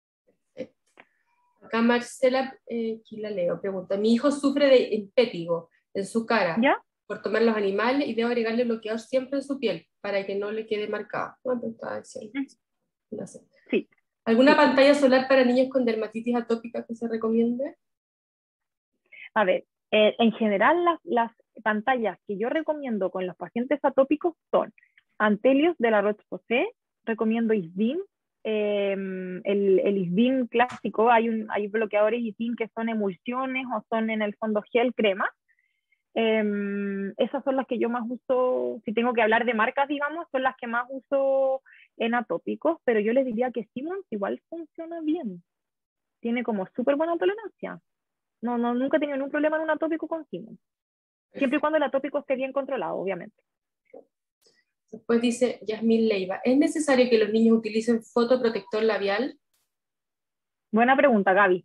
Acá Marcela, eh, aquí la leo, pregunta, mi hijo sufre de impétigo en su cara. ¿Ya? Por tomar los animales y debo agregarle bloqueador siempre en su piel para que no le quede marcado. ¿Cuánto está diciendo? No sé. Sí. ¿Alguna sí. pantalla solar para niños con dermatitis atópica que se recomiende? A ver, eh, en general las, las pantallas que yo recomiendo con los pacientes atópicos son Antelios de la Roche-Posay, recomiendo Isdin, eh, el, el Isdin clásico, hay, un, hay bloqueadores Isdin que son emulsiones o son en el fondo gel crema. Eh, esas son las que yo más uso, si tengo que hablar de marcas, digamos, son las que más uso en atópicos, pero yo les diría que Simmons igual funciona bien. Tiene como súper buena tolerancia. No, no, nunca he tenido ningún problema en un atópico con Simmons. Siempre y cuando el atópico esté bien controlado, obviamente. Después dice Yasmín Leiva, ¿es necesario que los niños utilicen fotoprotector labial? Buena pregunta, Gaby.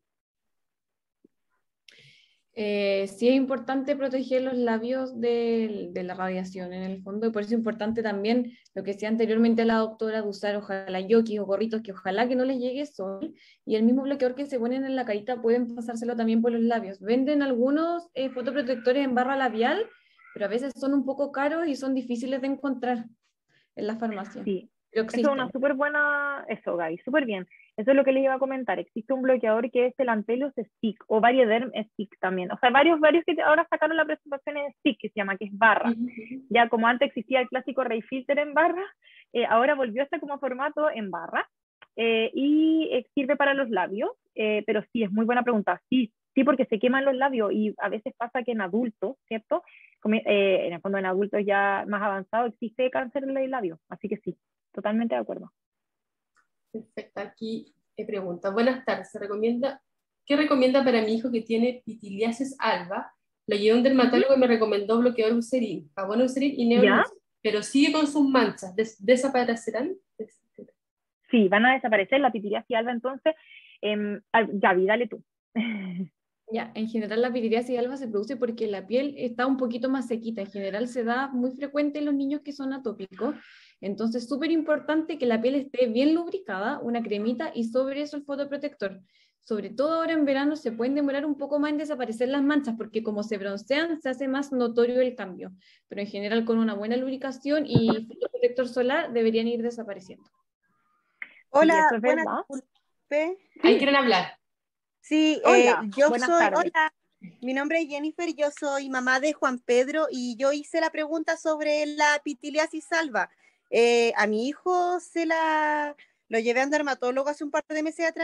Eh, sí es importante proteger los labios de, de la radiación en el fondo, y por eso es importante también lo que decía anteriormente la doctora, de usar ojalá yokis o gorritos que ojalá que no les llegue sol, y el mismo bloqueador que se ponen en la carita pueden pasárselo también por los labios. Venden algunos eh, fotoprotectores en barra labial, pero a veces son un poco caros y son difíciles de encontrar en las farmacias. Sí, pero eso es una súper buena, eso Gaby, súper bien. Eso es lo que les iba a comentar. Existe un bloqueador que es el Antelios Stick o Variederm Stick también. O sea, varios, varios que ahora sacaron la presentación en Stick, que se llama, que es barra. Uh-huh. Ya como antes existía el clásico Ray Filter en barra, eh, ahora volvió a estar como formato en barra eh, y eh, sirve para los labios. Eh, pero sí, es muy buena pregunta. Sí, sí, porque se queman los labios y a veces pasa que en adultos, ¿cierto? Como, eh, en el fondo en adultos ya más avanzados existe cáncer en el labio. Así que sí, totalmente de acuerdo. Perfecto, aquí me pregunta, buenas tardes, ¿se recomienda, ¿qué recomienda para mi hijo que tiene pitiliasis alba? Lo llevé a un dermatólogo uh-huh. y me recomendó bloqueador Eucerin, jabón Eucerin y Neolucid, pero sigue con sus manchas, ¿Des ¿desaparecerán? Sí, van a desaparecer la pitiliasis alba, entonces, eh, Gaby, dale tú. Ya, en general la pitiliasis alba se produce porque la piel está un poquito más sequita. En general se da muy frecuente en los niños que son atópicos. Entonces, súper importante que la piel esté bien lubricada, una cremita y sobre eso el fotoprotector. Sobre todo ahora en verano se pueden demorar un poco más en desaparecer las manchas porque como se broncean se hace más notorio el cambio. Pero en general con una buena lubricación y fotoprotector solar deberían ir desapareciendo. Hola, es buenas tardes. Ahí quieren hablar. Sí, hola, eh, yo buenas soy, tardes. hola, mi nombre es Jennifer, yo soy mamá de Juan Pedro y yo hice la pregunta sobre la pitiliasis alba. Eh, a mi hijo se la, lo llevé a un dermatólogo hace un par de meses atrás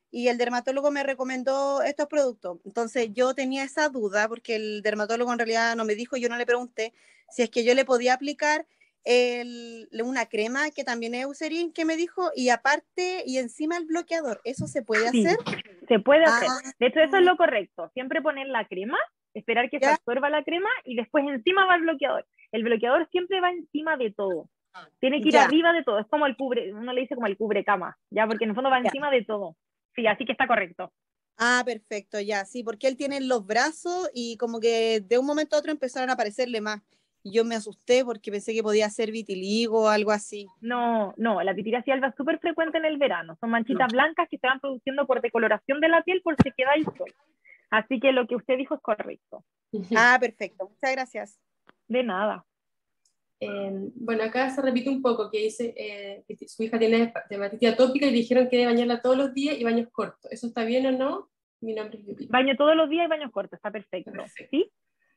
y el dermatólogo me recomendó estos productos. Entonces yo tenía esa duda porque el dermatólogo en realidad no me dijo, yo no le pregunté si es que yo le podía aplicar el, una crema que también es Eucerin que me dijo, y aparte y encima el bloqueador. ¿Eso se puede Sí, hacer? se puede Ah, hacer. De hecho, eso es lo correcto. Siempre poner la crema, esperar que se ¿ya? absorba la crema y después encima va el bloqueador. El bloqueador siempre va encima de todo. Tiene que ir Ya, arriba de todo. Es como el cubre, uno le dice como el cubre cama, ¿ya? Porque en el fondo va ya. encima de todo. Sí, así que está correcto. Ah, perfecto, ya, sí, porque él tiene los brazos y como que de un momento a otro empezaron a aparecerle más. Y yo me asusté porque pensé que podía ser vitiligo o algo así. No, no, la pitiriasis alba es súper frecuente en el verano. Son manchitas blancas que se van produciendo por decoloración de la piel por sequedad y sol. Así que lo que usted dijo es correcto. Ah, perfecto, muchas gracias. De nada. Eh, bueno, acá se repite un poco que dice eh, que su hija tiene dermatitis atópica y dijeron que debe bañarla todos los días y baños cortos. ¿Eso está bien o no? Mi nombre es Yupi. Baño todos los días y baños cortos, está perfecto. Perfecto. ¿Sí?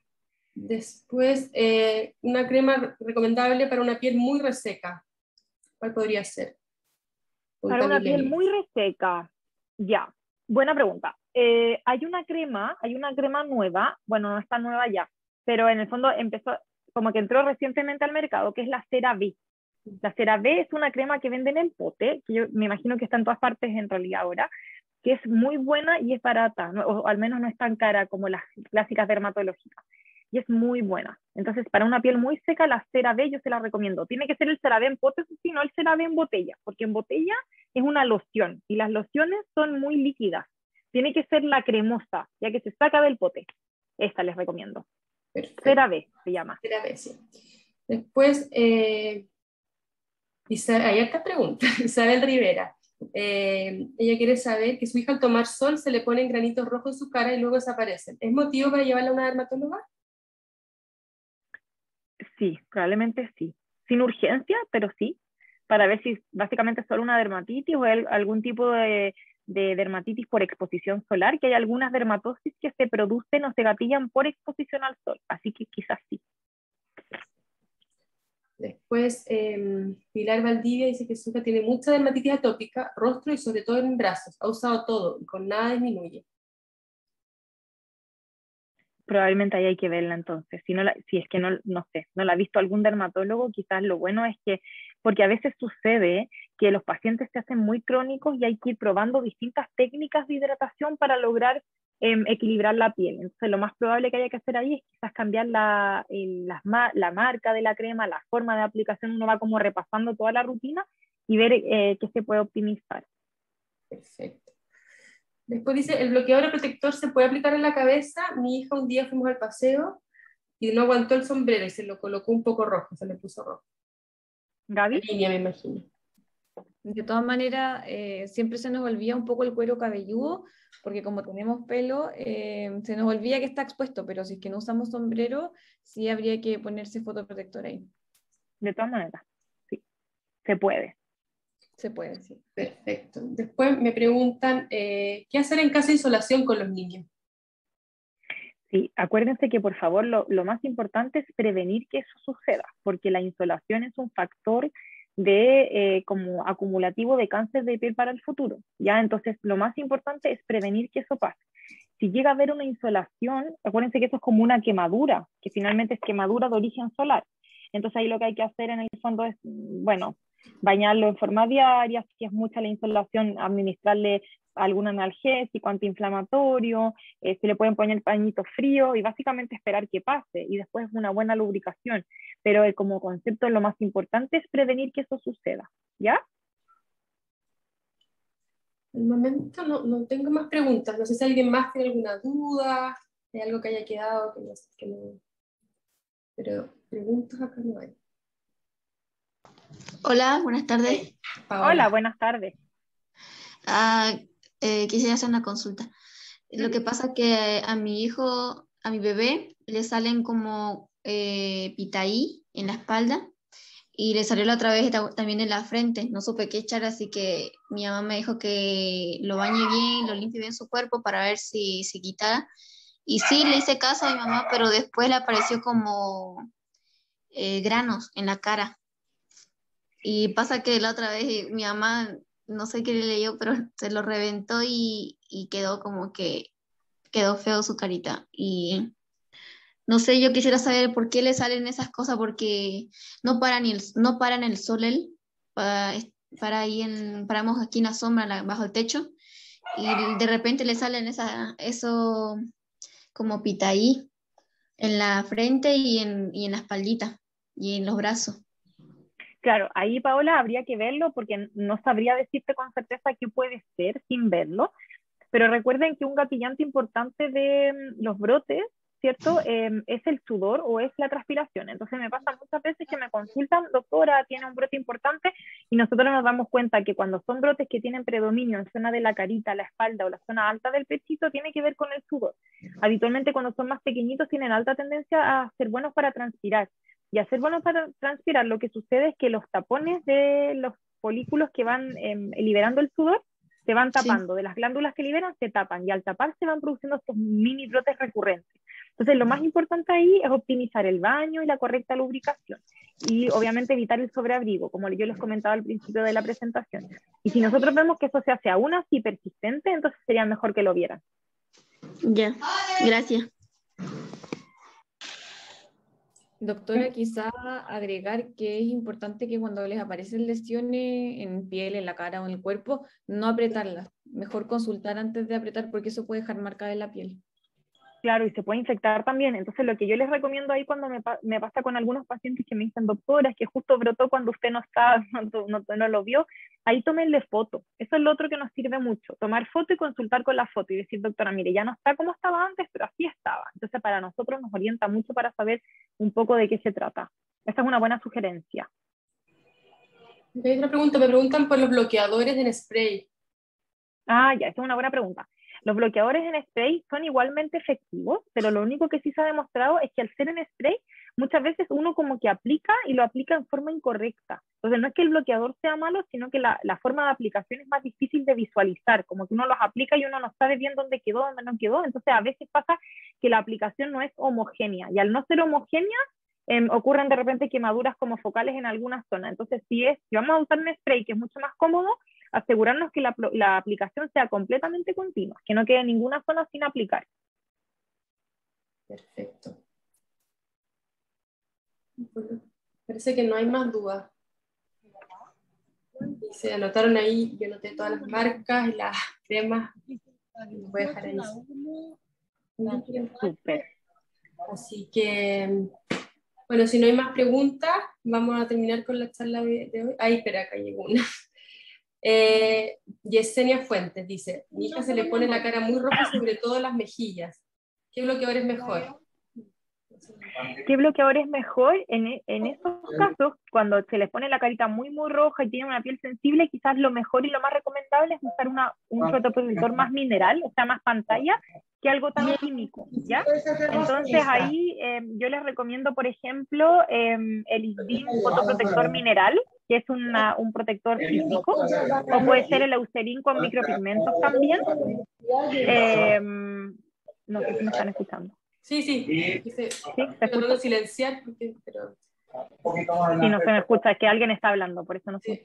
Después, eh, una crema recomendable para una piel muy reseca. ¿Cuál podría ser? Para una piel muy reseca. Ya, buena pregunta. Eh, hay una crema, hay una crema nueva, bueno, no está nueva ya, pero en el fondo empezó, como que entró recientemente al mercado, que es la CeraVe. La CeraVe es una crema que venden en pote, que yo me imagino que está en todas partes en realidad ahora, que es muy buena y es barata, ¿no? O al menos no es tan cara como las clásicas dermatológicas. Y es muy buena. Entonces, para una piel muy seca, la CeraVe yo se la recomiendo. Tiene que ser el CeraVe en pote, sino el CeraVe en botella, porque en botella es una loción y las lociones son muy líquidas. Tiene que ser la cremosa, ya que se saca del pote. Esta les recomiendo. Perfecto. CeraVe se llama. CeraVe, sí. Después, eh, Isabel, hay esta pregunta, Isabel Rivera. Eh, ella quiere saber que su hija al tomar sol se le ponen granitos rojos en su cara y luego desaparecen. ¿Es motivo para llevarla a una dermatóloga? Sí, probablemente sí. Sin urgencia, pero sí. Para ver si básicamente es solo una dermatitis o el, algún tipo de, de dermatitis por exposición solar, que hay algunas dermatosis que se producen o se gatillan por exposición al sol. Así que quizás sí. Después, eh, Pilar Valdivia dice que su hija tiene mucha dermatitis atópica, rostro y sobre todo en brazos. Ha usado todo y con nada disminuye. Probablemente ahí hay que verla entonces. Si, no la, si es que no, no sé, no la ha visto algún dermatólogo, quizás lo bueno es que, porque a veces sucede que los pacientes se hacen muy crónicos y hay que ir probando distintas técnicas de hidratación para lograr eh, equilibrar la piel. Entonces lo más probable que haya que hacer ahí es quizás cambiar la, el, la, la marca de la crema, la forma de aplicación. Uno va como repasando toda la rutina y ver eh, qué se puede optimizar. Perfecto. Después dice, el bloqueador protector se puede aplicar en la cabeza. Mi hija un día fuimos al paseo y no aguantó el sombrero y se lo colocó un poco rojo, se le puso rojo. Gaby. La línea, me imagino. De todas maneras, eh, siempre se nos olvida un poco el cuero cabelludo, porque como tenemos pelo, eh, se nos olvida que está expuesto, pero si es que no usamos sombrero, sí habría que ponerse fotoprotector ahí. De todas maneras, sí, se puede. Se puede, sí. Perfecto. Después me preguntan, eh, ¿qué hacer en caso de insolación con los niños? Sí, acuérdense que por favor lo, lo más importante es prevenir que eso suceda, porque la insolación es un factor de eh, como acumulativo de cáncer de piel para el futuro, ¿ya? Entonces lo más importante es prevenir que eso pase. Si llega a haber una insolación, acuérdense que eso es como una quemadura, que finalmente es quemadura de origen solar. Entonces ahí lo que hay que hacer en el fondo es, bueno, bañarlo en forma diaria, si es mucha la insolación, administrarle algún analgésico, antiinflamatorio, eh, se le pueden poner pañitos fríos y básicamente esperar que pase y después una buena lubricación. Pero eh, como concepto lo más importante es prevenir que eso suceda, ¿ya? En el momento no, no tengo más preguntas. No sé si alguien más tiene alguna duda, hay algo que haya quedado, que no, que no... pero preguntas acá no hay. Hola, buenas tardes. Paola. Hola, buenas tardes. Ah, eh, quisiera hacer una consulta. Lo que pasa es que a mi hijo, a mi bebé, le salen como eh, pitaí en la espalda y le salió la otra vez también en la frente. No supe qué echar, así que mi mamá me dijo que lo bañe bien, lo limpie bien su cuerpo para ver si se quitara. Y sí, le hice caso a mi mamá, pero después le apareció como eh, granos en la cara. Y pasa que la otra vez mi mamá no sé qué le leyó, pero se lo reventó y, y quedó como que quedó feo su carita. Y no sé, yo quisiera saber por qué le salen esas cosas, porque no para ni el, no para en el sol él, para, para ahí en, paramos aquí en la sombra, la- bajo el techo, y de repente le salen esa, eso como pitaí en la frente y en, y en la espaldita y en los brazos. Claro, ahí Paola habría que verlo porque no sabría decirte con certeza qué puede ser sin verlo, pero recuerden que un gatillante importante de mm, los brotes, ¿cierto? Eh, es el sudor o es la transpiración. Entonces me pasa muchas veces que me consultan, doctora, tiene un brote importante, y nosotros nos damos cuenta que cuando son brotes que tienen predominio en zona de la carita, la espalda o la zona alta del pechito, tiene que ver con el sudor. Habitualmente cuando son más pequeñitos tienen alta tendencia a ser buenos para transpirar. Y a ser buenos para transpirar, lo que sucede es que los tapones de los folículos que van eh, liberando el sudor se van tapando, sí. De las glándulas que liberan se tapan, y al tapar se van produciendo estos mini brotes recurrentes. Entonces lo más importante ahí es optimizar el baño y la correcta lubricación, y obviamente evitar el sobreabrigo, como yo les comentaba al principio de la presentación. Y si nosotros vemos que eso se hace aún así persistente, entonces sería mejor que lo vieran. Ya, gracias. Doctora, quizá agregar que es importante que cuando les aparecen lesiones en piel, en la cara o en el cuerpo, no apretarlas. Mejor consultar antes de apretar, porque eso puede dejar marcada en la piel. Claro, y se puede infectar también. Entonces lo que yo les recomiendo ahí cuando me, pa me pasa con algunos pacientes que me dicen, doctora, es que justo brotó cuando usted no está, no, no, no lo vio, ahí tómenle foto. Eso es lo otro que nos sirve mucho, tomar foto y consultar con la foto y decir, doctora, mire, ya no está como estaba antes, pero así estaba. Entonces para nosotros nos orienta mucho para saber un poco de qué se trata. Esta es una buena sugerencia. Hay otra pregunta, me preguntan por los bloqueadores en spray. Ah, ya, esa es una buena pregunta. Los bloqueadores en spray son igualmente efectivos, pero lo único que sí se ha demostrado es que al ser en spray, muchas veces uno como que aplica y lo aplica en forma incorrecta. Entonces no es que el bloqueador sea malo, sino que la, la forma de aplicación es más difícil de visualizar, como que uno los aplica y uno no sabe bien dónde quedó, dónde no quedó. Entonces a veces pasa que la aplicación no es homogénea, y al no ser homogénea, eh, ocurren de repente quemaduras como focales en algunas zonas. Entonces si, es, si vamos a usar un spray que es mucho más cómodo, asegurarnos que la, la aplicación sea completamente continua, que no quede ninguna zona sin aplicar. Perfecto. Bueno, parece que no hay más dudas. Y se anotaron ahí, yo anoté todas las marcas y las cremas. Voy a dejar ahí. Súper. Así que, bueno, si no hay más preguntas, vamos a terminar con la charla de, de hoy. Ay, espera, acá llegó una. Eh, Yesenia Fuentes dice, mi hija se le pone la cara muy roja, sobre todo las mejillas. ¿Qué bloqueador es mejor? ¿Qué bloqueador es mejor? En, en esos casos, cuando se les pone la carita muy muy roja y tiene una piel sensible, quizás lo mejor y lo más recomendable es usar una, un fotoprotector más mineral, o sea, más pantalla, que algo tan químico, ¿ya? Entonces ahí eh, yo les recomiendo, por ejemplo, eh, el Isdin fotoprotector mineral, que es una, un protector físico, o puede ser el Eucerin con micropigmentos también. Eh, no sé si me están escuchando. Sí, sí, sí, sí tratando de silenciar, porque, pero... Sí, no se me escucha, es que alguien está hablando, por eso no sé. Sí.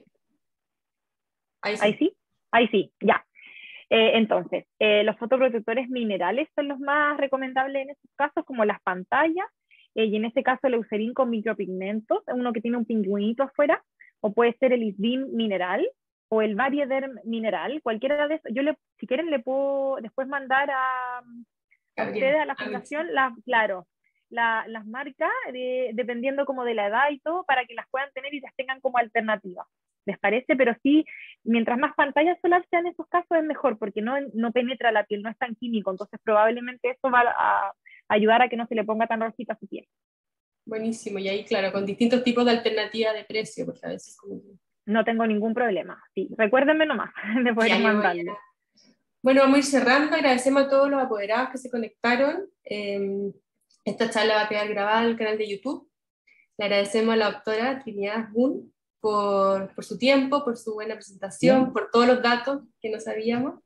Ahí sí. Ahí sí, ahí sí, ya. Eh, entonces, eh, los fotoprotectores minerales son los más recomendables en estos casos, como las pantallas, eh, y en este caso el Eucerin con micropigmentos, uno que tiene un pingüinito afuera, o puede ser el Isdin mineral, o el Variederm mineral, cualquiera de esos. Yo, le, si quieren, le puedo después mandar a... a ustedes, a la fundación, la, claro, la, las marcas, de, dependiendo como de la edad y todo, para que las puedan tener y las tengan como alternativa. ¿Les parece? Pero sí, mientras más pantalla solar sea en esos casos es mejor, porque no, no penetra la piel, no es tan químico, entonces probablemente eso va a, a ayudar a que no se le ponga tan rojita a su piel. Buenísimo, y ahí claro, con distintos tipos de alternativa de precio, porque a veces como... No tengo ningún problema, sí, recuérdenme nomás, de poder mandarle. Bueno, vamos a ir cerrando. Agradecemos a todos los apoderados que se conectaron. Eh, esta charla va a quedar grabada en el canal de YouTube. Le agradecemos a la doctora Trinidad Asbun por, por su tiempo, por su buena presentación, ¿sí?, por todos los datos que no sabíamos.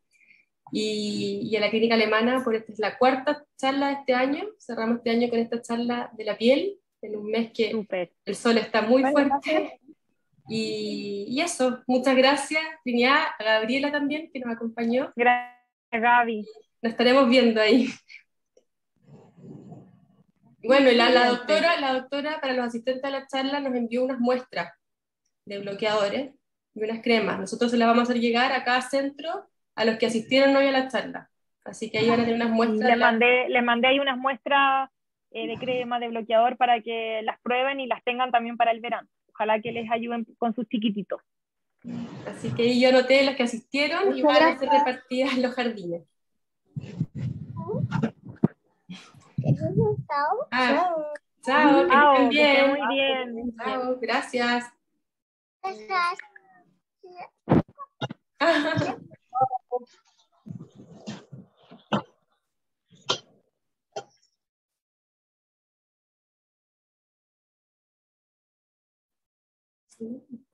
Y, y a la Clínica Alemana, por esta es la cuarta charla de este año. Cerramos este año con esta charla de la piel, en un mes que Super. El sol está muy fuerte. Y, y eso, muchas gracias, Trinidad, a Gabriela también, que nos acompañó. Gracias, Gaby. Nos estaremos viendo ahí. Bueno, y la, la Excelente. doctora, la doctora para los asistentes a la charla nos envió unas muestras de bloqueadores y unas cremas. Nosotros se las vamos a hacer llegar a cada centro a los que asistieron hoy a la charla. Así que ahí van a tener unas muestras. Les mandé, les mandé ahí unas muestras eh, de crema, de bloqueador, para que las prueben y las tengan también para el verano. Ojalá que les ayuden con sus chiquititos. Así que ahí yo anoté las que asistieron y van a ser repartidas en los jardines. Ah, chao, que Chao, estén que estén bien. muy bien. Chao, gracias. Sí.